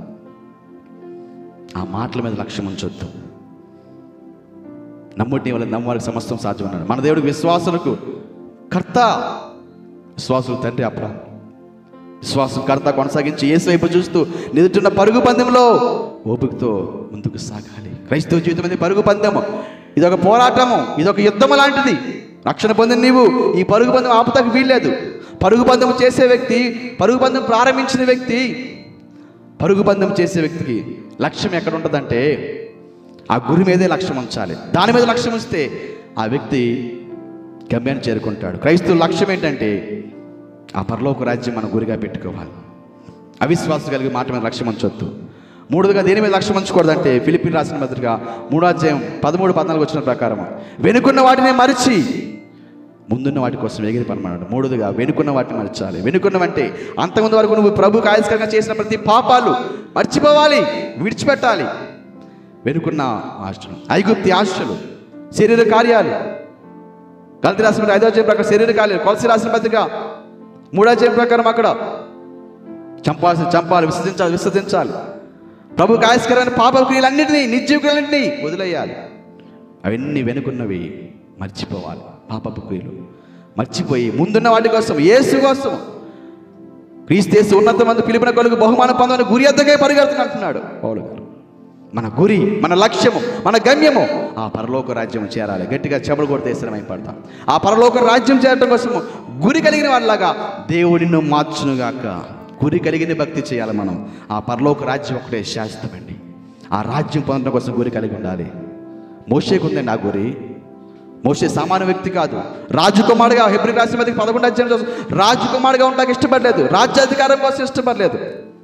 Speaker 1: ఆ మాటల మీద లక్ష్యం ఉంచొద్దు. నమ్ముడిని వల్ల నమ్మవారికి సమస్తం సాధ్యం అన్నాడు. మన దేవుడికి విశ్వాసులకు కర్త, విశ్వాసులు తండ్రి. విశ్వాసం కర్త కొనసాగించి యేసు వైపు చూస్తూ నిలుచున్న పరుగు పందెంలో ఓపికతో ముందుకు సాగాలి. క్రైస్తవ జీవితం అనేది పరుగు పందెము. ఇదొక పోరాటము, ఇదొక యుద్ధము లాంటిది. రక్షణ పొందిన నీవు ఈ పరుగు పందెం ఆపుతాకు వీల్లేదు. పరుగు పందెం చేసే వ్యక్తి, పరుగు పందెం ప్రారంభించిన వ్యక్తి, పరుగు పందెం చేసే వ్యక్తికి లక్ష్యం ఎక్కడ ఉంటుందంటే ఆ గురి మీదే లక్ష్యం ఉంచాలి. దాని మీద లక్ష్యం ఉంచితే ఆ వ్యక్తి గమ్యాన్ని చేరుకుంటాడు. క్రైస్తవ లక్ష్యం ఏంటంటే ఆ పరలోక రాజ్యం మనం గురిగా పెట్టుకోవాలి. అవిశ్వాసం కలిగి మాట మీద లక్ష్యం ఉంచొద్దు. మూడోదిగా దేని మీద లక్ష్యం ఉంచకూడదంటే ఫిలిప్పీయులకు రాసిన పత్రిక 3:13-14 వచ్చిన ప్రకారం వెనుకున్న వాటిని మరిచి ముందున్న వాటి కోసం ఎగిరి పనమన్నాడు. మూడోదిగా వెనుకున్న వాటిని మరచాలి. వెనుకున్నవంటే అంతకుముందు వరకు నువ్వు ప్రభువుకు ఆయస్కరంగా చేసిన ప్రతి పాపాలు మర్చిపోవాలి, విడిచిపెట్టాలి. వెనుకున్న ఆశలు, ఐగుప్తి ఆశలు, శరీర కార్యాలు. గలతీ రాసిన 5వ అధ్యాయం ప్రకారం శరీర కార్యాలు, కొలసీ రాసిన పత్రిక 3వ అధ్యాయం ప్రకారం అక్కడ చంపాలి, విసర్జించాలి. ప్రభువుకు ఆయస్కరమైన పాప క్రియలన్నింటినీ, నిత్య క్రియలన్నింటినీ వదిలేయాలి. అవన్నీ వెనుకున్నవి మర్చిపోవాలి. పాపపు క్రియలు మర్చిపోయి ముందున్న వాటి కోసం, యేసు కోసం, క్రీస్తు ఉన్నతమందు పిలుపున కొరకు బహుమానం పొందని గురి ఎద్దకే పరిగెడుతున్నా అంటున్నాడు పౌలు గారు. మన గురి, మన లక్ష్యము, మన గమ్యము ఆ పరలోక రాజ్యం చేరాలి. గట్టిగా చెమలు కొడితే శ్రమ పడతాం. ఆ పరలోక రాజ్యం చేరడం కోసము గురి కలిగిన వాళ్ళలాగా దేవుడిని మార్చునుగాక. గురి కలిగిన భక్తి చేయాలి మనం. ఆ పరలోక రాజ్యం ఒకటే శాశ్వతమండి. ఆ రాజ్యం పొందడం కోసం గురి కలిగి ఉండాలి. మోషేకు ఉందండి ఆ గురి. మోషే సామాన్య వ్యక్తి కాదు. రాజకుమారుడుగా, హెబ్రీ రాసిన పత్రిక 11వ అధ్యాయం రాజకుమారుడుగా ఉండడానికి ఇష్టపడలేదు, రాజ్యాధికారం కోసం ఇష్టపడలేదు.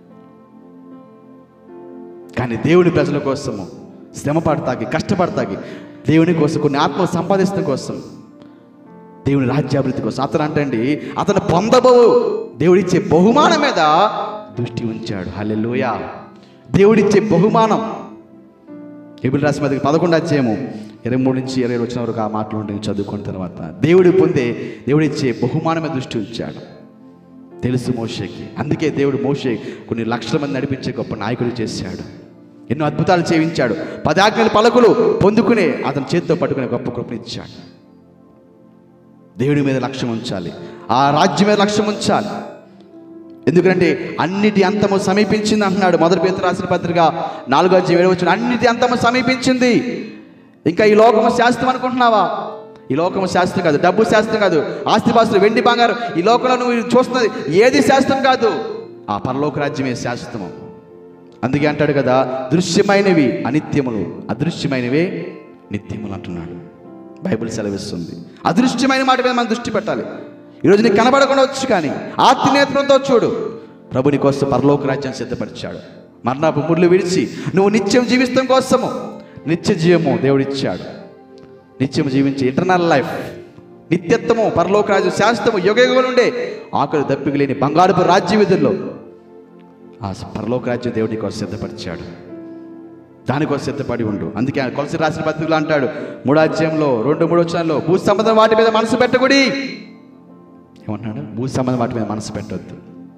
Speaker 1: కానీ దేవుని ప్రజల కోసము శ్రమ పడతాకి, కష్టపడతాకి, దేవుని కోసం కొన్ని ఆత్మలు సంపాదించడం కోసం, దేవుని రాజ్యాభివృద్ధి కోసం అతను అంటండి అతను పొందబో దేవుడిచ్చే బహుమానం మీద దృష్టి ఉంచాడు. హల్లెలూయా. దేవుడిచ్చే బహుమానం. హెబ్రీ రాసిన పత్రిక 11వ అధ్యాయము 23-27 వచ్చిన వరకు ఆ మాటలు ఉంటే చదువుకున్న తర్వాత దేవుడిచ్చే బహుమానం మీద దృష్టి ఉంచాడు. తెలుసు మోషేకి. అందుకే దేవుడు మోషే కొన్ని లక్షల మంది నడిపించే గొప్ప నాయకుడు చేశాడు. ఎన్నో అద్భుతాలు చేయించాడు. 10 ఆజ్ఞల పలకలు పొందుకునే అతని చేతితో పట్టుకునే గొప్ప కృపనిచ్చాడు. దేవుడి మీద లక్ష్యం ఉంచాలి. ఆ రాజ్యం మీద లక్ష్యం ఉంచాలి. ఎందుకంటే అన్నిటి అంతము సమీపించింది అంటున్నాడు. మొదటి పేతురు రాసిన పత్రిక 4వ అధ్యాయం 7వ వచనం, అన్నిటి అంతము సమీపించింది. ఇంకా ఈ లోకము శాస్త్రం అనుకుంటున్నావా? ఈ లోకము శాస్త్రం కాదు, డబ్బు శాస్త్రం కాదు, ఆస్తిపాస్తులు, వెండి బంగారు, ఈ లోకంలో నువ్వు చూస్తున్నది ఏది శాస్త్రం కాదు. ఆ పరలోక రాజ్యమే శాశ్వతము. అందుకే అంటాడు కదా, దృశ్యమైనవి అనిత్యములు, అదృశ్యమైనవే నిత్యములు అంటున్నాడు. బైబిల్ సెలవిస్తుంది. అదృశ్యమైన మాట మీద మనం దృష్టి పెట్టాలి. ఈరోజు నీకు కనబడకుండా వచ్చు, కానీ ఆత్మనేత్రంతో చూడు. ప్రభు నీ కోసం పరలోక రాజ్యం సిద్ధపరిచాడు. మరణపు ముళ్ళు విడిచి నువ్వు నిత్యం జీవితం కోసము నిత్య జీవము దేవుడిచ్చాడు. నిత్యం జీవించే ఇంటర్నల్ లైఫ్, నిత్యత్వము, పరలోక రాజ్యం శాశ్వతము, యుగయుగముల నుండే ఆకలి దప్పిక లేని బంగారపు రాజ్య విధుల్లో ఆ పరలోక రాజ్యం దేవుడి కోసం సిద్ధపరిచాడు. దానికోసం సిద్ధపడి ఉండు. అందుకే కొలసీ రాసిన పత్రికలో అంటాడు 3వ అధ్యాయంలో 2-3 వచనాల్లో, భూ సంబంధం వాటి మీద మనసు పెట్టకుడి. ఏమంటున్నాడు? భూ సంబంధం వాటి మీద మనసు పెట్టొద్దు.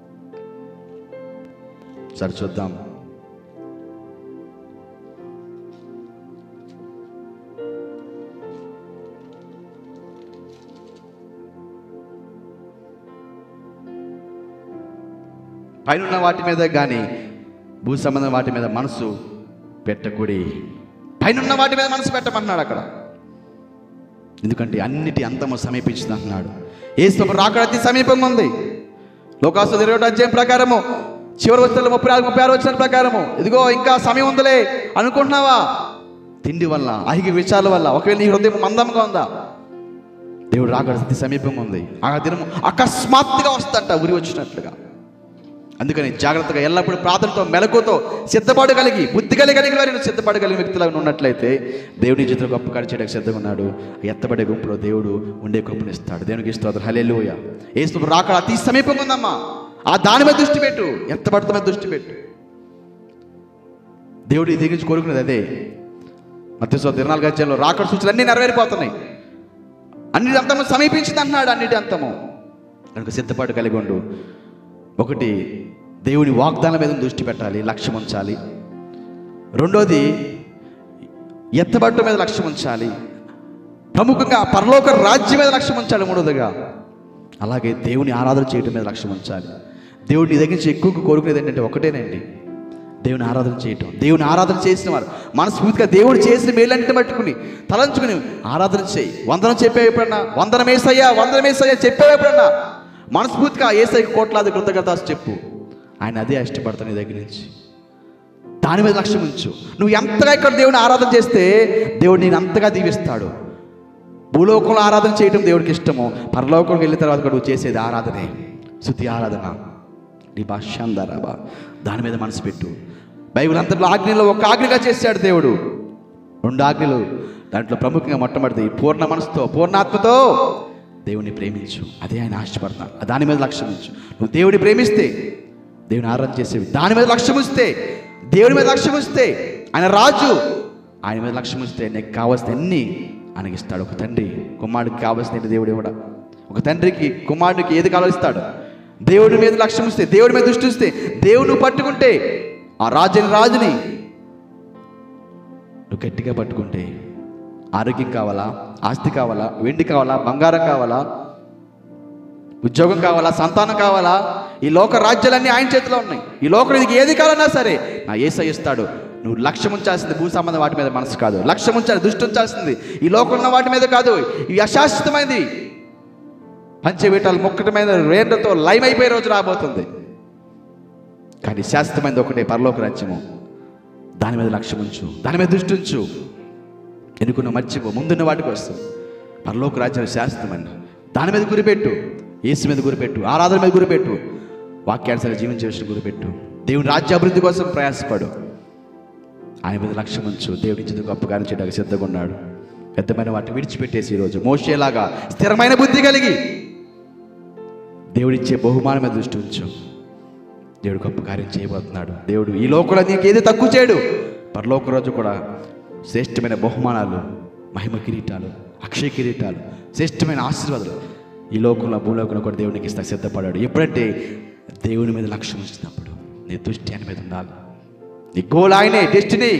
Speaker 1: సరే చూద్దాం. పైన వాటి మీద కానీ భూ సంబంధం వాటి మీద మనసు పెట్టకూడి. పైన వాటి మీద మనసు పెట్టమన్నాడు అక్కడ. ఎందుకంటే అన్నిటి అంతము సమీపించింది అంటున్నాడు. యేసు రాకడ అతి సమీపంగా ఉంది. లోకాసు 21వ అధ్యాయం ప్రకారము చివరి వచనాలు 34-36 వచనాల ప్రకారము, ఇదిగో ఇంకా సమయం ఉందిలే అనుకుంటున్నావా? తిండి వల్ల, ఐహిక విషయాల వల్ల, ఒకవేళ నీ హృదయం మందంగా ఉందా? దేవుడు రాకడ అతి సమీపంగా ఉంది. ఆ దినము అకస్మాత్తుగా వస్తుందంట, ఉరి వచ్చినట్లుగా. అందుకని జాగ్రత్తగా ఎల్లప్పుడూ ప్రార్థనతో, మెలకుతో, సిద్ధపాటు కలిగి, బుద్ధి కలిగిన వారిని సిద్ధపడగలిగిన వ్యక్తులాగా ఉన్నట్లయితే దేవుని చేతిలో గొప్ప కార్యం చేయడానికి సిద్ధంగా ఉన్నాడు. ఎత్తబడే గుంపులో దేవుడు ఉండే కృపనిస్తాడు. దేవునికి స్తోత్రం. హల్లెలూయా. యేసు రాకడ అతి సమీపంగా ఉందమ్మా. ఆ దాని మీద దృష్టి పెట్టు, ఎత్తబడత మీద దృష్టి పెట్టు. దేవుడు ఇది గురించి కోరుకునేది అదే. మత్తయి 24వ అధ్యాయంలో రాకడ సూచనలు అన్నీ నెరవేరిపోతున్నాయి. అన్నిటి అంతము సమీపించింది అంటున్నాడు. అన్నిటి అంతము కనుక సిద్ధపాటు కలిగి ఉండు. ఒకటి, దేవుని వాగ్దానం మీద దృష్టి పెట్టాలి, లక్ష్యం ఉంచాలి. రెండోది, ఎత్తబడటం మీద లక్ష్యం ఉంచాలి. ప్రముఖంగా పరలోక రాజ్యం మీద లక్ష్యం ఉంచాలి. మూడోదిగా అలాగే దేవుని ఆరాధన చేయడం మీద లక్ష్యం ఉంచాలి. దేవుడు నీ దగ్గర నుంచి ఎక్కువ కోరుకునేది ఏంటంటే ఒకటేనండి, దేవుని ఆరాధన చేయటం. దేవుని ఆరాధన చేసిన వారు మనస్ఫూర్తిగా దేవుడు చేసిన మేలంటే పట్టుకుని తలంచుకుని ఆరాధన చేయి. వందనం చెప్పే ఎప్పుడన్నా, వందనమేసయ్యా వందనమేసయ్యా చెప్పే ఎప్పుడన్నా మనస్ఫూర్తిగా యేసయ్యకు కోట్లాది కృతజ్ఞతలు చెప్పు. ఆయన అదే ఇష్టపడతాను నీ దగ్గర నుంచి. దాని మీద లక్ష్యం ఉంచు. నువ్వు ఎంతగా ఇక్కడ దేవుని ఆరాధన చేస్తే దేవుడు నేను అంతగా దీవిస్తాడు. భూలోకంలో ఆరాధన చేయడం దేవుడికి ఇష్టము. పరలోకంలోకి వెళ్ళిన తర్వాత కూడా నువ్వు చేసేది ఆరాధనే, స్తుతి ఆరాధన. నీ భాష్యందరాబా దాని మీద మనసు పెట్టు. బైబిల్ అంతట్లో ఆజ్ఞలో ఒక ఆజ్ఞగా చేశాడు దేవుడు. 2 ఆజ్ఞలు, దాంట్లో ప్రముఖంగా మొట్టమొదటిది పూర్ణ మనసుతో పూర్ణాత్మతో దేవుని ప్రేమించు. అదే ఆయన ఆశపడతాను. దాని మీద లక్ష్యం ఉంచు. నువ్వు దేవుని ప్రేమిస్తే, దేవుని ఆరాధన చేసేవి దాని మీద లక్ష్యం ఉంచితే, దేవుని మీద లక్ష్యం ఉంచితే, ఆయన రాజు, ఆయన మీద లక్ష్యం ఉంచితే నీకు కావాల్సిన అన్ని ఆయనకి ఇస్తాడు. ఒక తండ్రి కుమారుడికి కావాల్సిన దేవుడు ఇవ్వడా? ఒక తండ్రికి కుమారుడికి ఏది కావాలిస్తాడు? దేవుడి మీద లక్ష్యం ఉంచితే, దేవుడి మీద దృష్టి ఉంచితే, దేవుడు పట్టుకుంటే, ఆ రాజుని నువ్వు గట్టిగా పట్టుకుంటే, ఆరోగ్యం కావాలా, ఆస్తి కావాలా, వెండి కావాలా, బంగారం కావాలా, ఉద్యోగం కావాలా, సంతానం కావాలా, ఈ లోక రాజ్యాలన్నీ ఆయన చేతిలో ఉన్నాయి. ఈ లోకం నీకు ఏది కావాలన్నా సరే నా యేసయ్య ఇస్తాడు. నువ్వు లక్ష్యం ఉంచాల్సింది భూ సంబంధం వాటి మీద మనసు కాదు. లక్ష్యం ఉంచాలి, దృష్టి ఉంచాల్సింది ఈ లోకంలో ఉన్న వాటి మీద కాదు. ఇవి అశాశ్వతమైనది. పంచవీటాలు ముక్కటమైన రేట్లతో లైవ్ అయిపోయే రోజు రాబోతుంది. కానీ శాశ్వతమైనది ఒకటే, పరలోక రాజ్యము. దాని మీద లక్ష్యం ఉంచు, దాని మీద దృష్టి ఉంచు. ఎన్నుకున్న మర్చిపో, ముందున్న వాటి కోసం. పరలోక రాజ్యం శాశ్వతమైన, దాని మీద గురిపెట్టు. యేసు మీద గురిపెట్టు, ఆరాధన మీద గురిపెట్టు, వాక్యానుసారం జీవించే విషయం గురిపెట్టు. దేవుని రాజ్యాభివృద్ధి కోసం ప్రయాసపడు. ఆయన మీద లక్ష్యం ఉంచు. దేవుడి ఇచ్చేందుకు గొప్ప కార్యం చేయడానికి సిద్ధంగా ఉన్నాడు. పెద్దమైన వాటిని విడిచిపెట్టేసి ఈరోజు మోషేలాగా స్థిరమైన బుద్ధి కలిగి దేవుడిచ్చే బహుమానం మీద దృష్టి ఉంచు. దేవుడు గొప్ప కార్యం చేయబోతున్నాడు. దేవుడు ఈ లోకంలో నీకు ఏది తక్కువ చేయడు. పరలోక రోజు కూడా శ్రేష్టమైన బహుమానాలు, మహిమ కిరీటాలు, అక్షయ కిరీటాలు, శ్రేష్టమైన ఆశీర్వాదాలు ఈ లోకంలో భూలోకంలో కూడా దేవునికి ఇస్తా సిద్ధపడాడు. ఎప్పుడంటే దేవుని మీద లక్ష్యం ఉంచినప్పుడు. నీ దృష్టి ఆయన మీద ఉండాలి. నీ గోల్ ఆయనే, డెస్టినీ.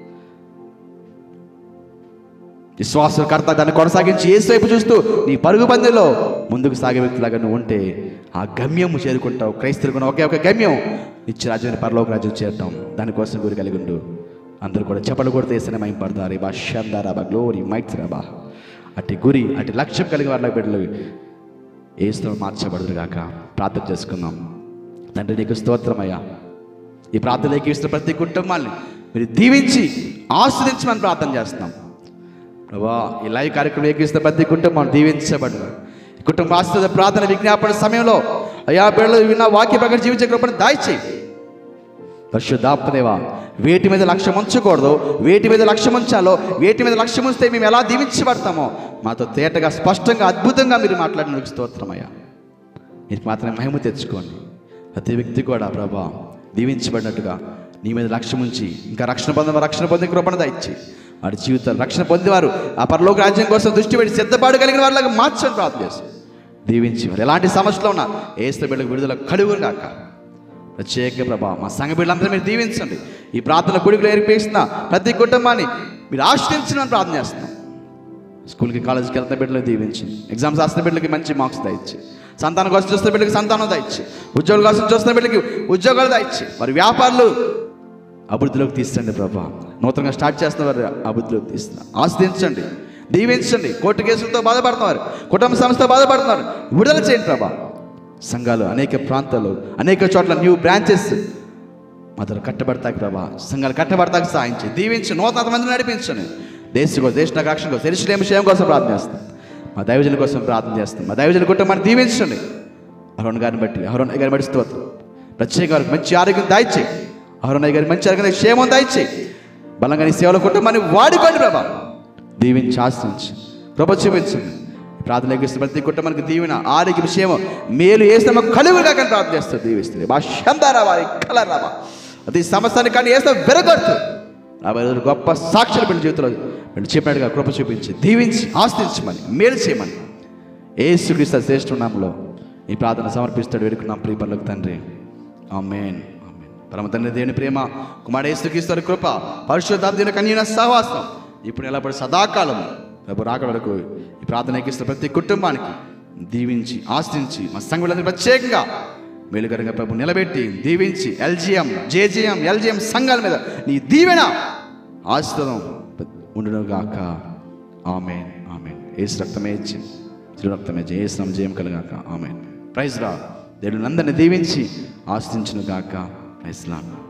Speaker 1: విశ్వాసకర్త దాన్ని కొనసాగించి యేసు వైపు చూస్తూ నీ పరుగు పందెంలో ముందుకు సాగే వ్యక్తిలాగా నువ్వు ఉంటే ఆ గమ్యం చేరుకుంటావు. క్రైస్తవులకు ఒకే ఒక గమ్యం, నిత్య రాజ్యాన్ని పరలోక రాజ్యం చేరటం. దానికోసం గురి కలిగి ఉండు. అందరూ కూడా చెప్పలు కొడితే వేసిన మైంపడతారు. బా షందారాబా గ్లోరీ మైట్స్ రాబా. అటు గురి, అటు లక్ష్యం కలిగి వాళ్ళ బిడ్డలు ఏసుతో మార్చబడదు గాక. ప్రార్థన చేసుకుందాం. తండ్రి నీకు స్తోత్రమయ్యా. ఈ ప్రార్థన ఏకీవిస్తున్న ప్రతి కుటుంబాన్ని మీరు దీవించి ఆస్వాదించమని ప్రార్థన చేస్తున్నాం ప్రభా. ఈ లైవ్ కార్యక్రమం ఏకీవిస్తున్న ప్రతి కుటుంబం దీవించబడు. కుటుంబ ఆశ్రద ప్రార్థన విజ్ఞాపన సమయంలో అయా బిడ్డలు విన్న వాక్య ప్రకారం జీవించే కృపను దాయిచేయి. పరిశుద్ధాత్మదేవా, వేటి మీద లక్ష్యం ఉంచకూడదు, వేటి మీద లక్ష్యం ఉంచాలో, వేటి మీద లక్ష్యం ఉంచితే మేము ఎలా దీవించబడతామో మాతో తేటగా స్పష్టంగా అద్భుతంగా మీరు మాట్లాడినందుకు స్తోత్రమయ్యా. మీరు మాత్రమే మహిమ తెచ్చుకోండి. ప్రతి వ్యక్తి కూడా ప్రభా దీవించబడినట్టుగా నీ మీద లక్ష్యం ఉంచి ఇంకా రక్షణ పొందే కృపణ దయచి వారి జీవితాలు రక్షణ పొందేవారు ఆ పరలోక రాజ్యం కోసం దృష్టి పెట్టి సిద్ధపాటు కలిగిన వాళ్ళగా మార్చని ప్రార్థన చేస్తాం. దీవించి మరి ఎలాంటి సమస్యలో ఉన్నా ఏసు బిడ్డలకు విడుదల కలుగును గాక. ప్రత్యేక ప్రభా మా సంఘ బిడ్డలందరూ మీరు దీవించండి. ఈ ప్రార్థన కొడుకులు ఏర్పేస్తున్న ప్రతి కుటుంబాన్ని మీరు ఆశ్రయించమని ప్రార్థన చేస్తున్నాం. స్కూల్కి కాలేజీకి వెళ్తున్న బిడ్డలు దీవించండి. ఎగ్జామ్స్ రాస్తున్న బిడ్డలకి మంచి మార్క్స్ దయచి, సంతానం కోసం చూస్తున్న బిడ్డలకి సంతానం దయచి, ఉద్యోగుల కోసం చూస్తున్న బిడ్డలకి ఉద్యోగాలు దయచి, మరి వ్యాపారులు అభివృద్ధిలోకి తీసుకోండి ప్రభా. నూతనంగా స్టార్ట్ చేస్తున్న వారు అభివృద్ధిలోకి తీస్తున్నారు. ఆస్వాదించండి, దీవించండి. కోర్టు కేసులతో బాధపడుతున్నారు, కుటుంబ సంస్థతో బాధపడుతున్నారు, విడుదల చేయండి ప్రభా. సంఘాలు అనేక ప్రాంతాలు అనేక చోట్ల న్యూ బ్రాంచెస్ మొదలు కట్టబడతాయి ప్రభా. సంఘాలు కట్టబడతాకి సాయం చేయి, దీవించి 100 మందిని నడిపించండి. దేశ రక్షణ కోసం, ఎరుషలేము క్షేమం కోసం ప్రార్థన చేస్తాం. మా దైవజనుల కోసం ప్రార్థన చేస్తాం. మా దైవజనుల కుటుంబాన్ని దీవించండి. అహరోన్ గారిని బట్టి స్తోత్రం. ప్రత్యేక వారికి మంచి ఆరోగ్యం దాయిచ్చి, అహరోన్ గారికి మంచి ఆరోగ్యం క్షేమం దాయిచ్చి, బలంగా నీ సేవల కుటుంబాన్ని వాడుకోండి ప్రభా. దీవించి ఆశ్రయించి కృప చూపించండి. ప్రార్థన ఎగిస్తున్న ప్రతి కుటుంబానికి దీవెన, ఆరోగ్యం, క్షేమం, మేలు ఏస్తమ కలుగుగా కానీ ప్రార్థన చేస్తారు. దీవిస్తుంది భాషందారావా కలరావా అది సమస్యని కానీ ఏస్తా వెరగొడుతూ రాబోయే రోజులు గొప్ప సాక్షులు పెళ్లి జీవితంలో వీళ్ళు చెప్పినట్టుగా కృప చూపించి దీవించి ఆస్తించమని మేలు చేయమని యేసుక్రీస్తు శ్రేష్ఠ నామములో ఈ ప్రార్థన సమర్పిస్తాడు వేడుకున్నాం ప్రియ పరలోక తండ్రి. ఆమేన్. పరమ తండ్రి దేవుని ప్రేమ, కుమారుడు యేసుక్రీస్తు కృప, పరిశుద్ధాత్మ దేవుని కన్యన సహవాసం ఇప్పుడు నిలబడి సదాకాలం రేపు రాక వరకు ఈ ప్రార్థన ఎక్కిస్తున్న ప్రతి కుటుంబానికి దీవించి ఆస్తించి మా సంఘులందరూ ప్రత్యేకంగా మేలుకరంగా ప్రభు నిలబెట్టి దీవించి LGM, JGM, LGM సంఘాల మీద నీ దీవెన ఆశీర్వాదం ఉండును గాక. ఆమేన్. ఆమేన్. యేసు రక్తమే ఇచ్చి తిరు రక్తమే యేసు నామమున జయం కలుగాక. ఆమేన్. ప్రైజ్ రా. దేవుని అందరిని దీవించి ఆశీర్వదించును గాక. Praise lord.